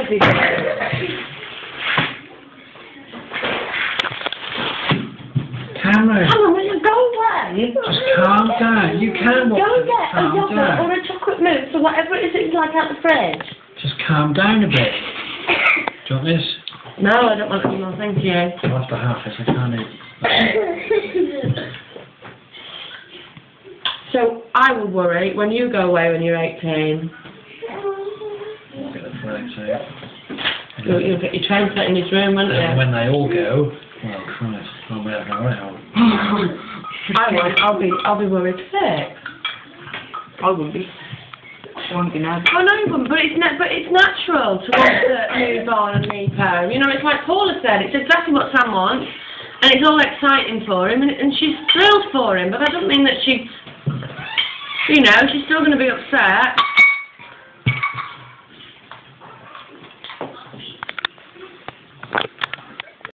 be good. Cameron. Hang on, will you go away? Just calm down. You can watch Go it. get a Calm yogurt down. or a chocolate mousse or whatever it is that you like out the fridge. Just calm down a bit. Do you want this? No, I don't want any more, thank you. I'll have to half this. I can't eat. So, I will worry when you go away when you're 18. I'll get the flags out. You'll get your train set in his room, won't you? And when they all go, well, Christ, I'll be able to go out. I won't. I'll be worried sick. I wouldn't be. I won't be now. I know you wouldn't, but it's natural to want to move on and leave home. You know, it's like Paula said, it's exactly what Sam wants, and it's all exciting for him, and she's thrilled for him, but that doesn't mean that she, you know, she's still going to be upset.